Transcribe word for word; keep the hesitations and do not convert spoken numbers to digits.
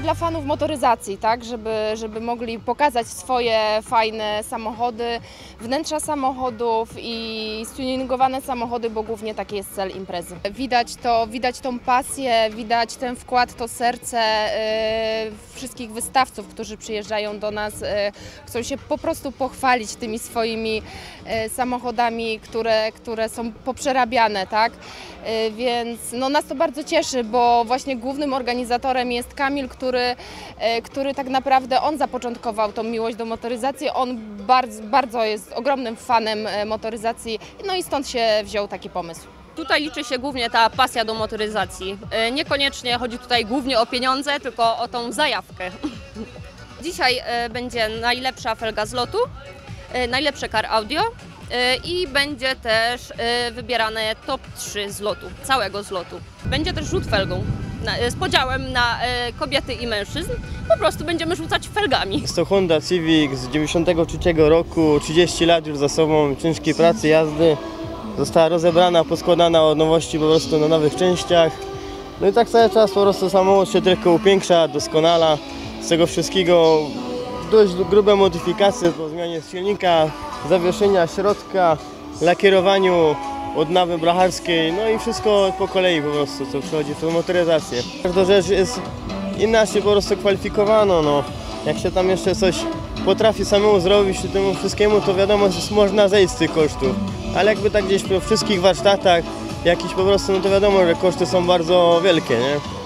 dla fanów motoryzacji, tak, żeby, żeby mogli pokazać swoje fajne samochody, wnętrza samochodów i stuningowane samochody, bo głównie taki jest cel imprezy. Widać to, widać tą pasję, widać ten wkład, to serce yy, wszystkich wystawców, którzy przyjeżdżają do nas, yy, chcą się po prostu pochwalić tymi swoimi yy, samochodami, które, które są poprzerabiane, tak, yy, więc no, nas to bardzo cieszy, bo właśnie głównym organizatorem jest Kamil, który, który tak naprawdę on zapoczątkował tą miłość do motoryzacji. On bardzo, bardzo jest ogromnym fanem motoryzacji, no i stąd się wziął taki pomysł. Tutaj liczy się głównie ta pasja do motoryzacji. Niekoniecznie chodzi tutaj głównie o pieniądze, tylko o tą zajawkę. Dzisiaj będzie najlepsza felga z lotu, najlepsze car audio i będzie też wybierane top trzy z lotu, całego z lotu. Będzie też rzut felgą z podziałem na kobiety i mężczyzn. Po prostu będziemy rzucać felgami. Jest to Honda Civic z dziewięćdziesiątego trzeciego roku, trzydzieści lat już za sobą ciężkiej pracy, jazdy. Została rozebrana, poskładana od nowości po prostu na nowych częściach. No i tak cały czas po prostu samochód się tylko upiększa, doskonala. Z tego wszystkiego dość grube modyfikacje po zmianie silnika, zawieszenia, środka, lakierowaniu, odnawy blacharskiej, no i wszystko po kolei po prostu, co przychodzi w tą motoryzację. Każda rzecz jest inaczej po prostu kwalifikowano, no. Jak się tam jeszcze coś potrafi samemu zrobić temu wszystkiemu, to wiadomo, że można zejść z tych kosztów. Ale jakby tak gdzieś we wszystkich warsztatach jakiś po prostu, no to wiadomo, że koszty są bardzo wielkie, nie?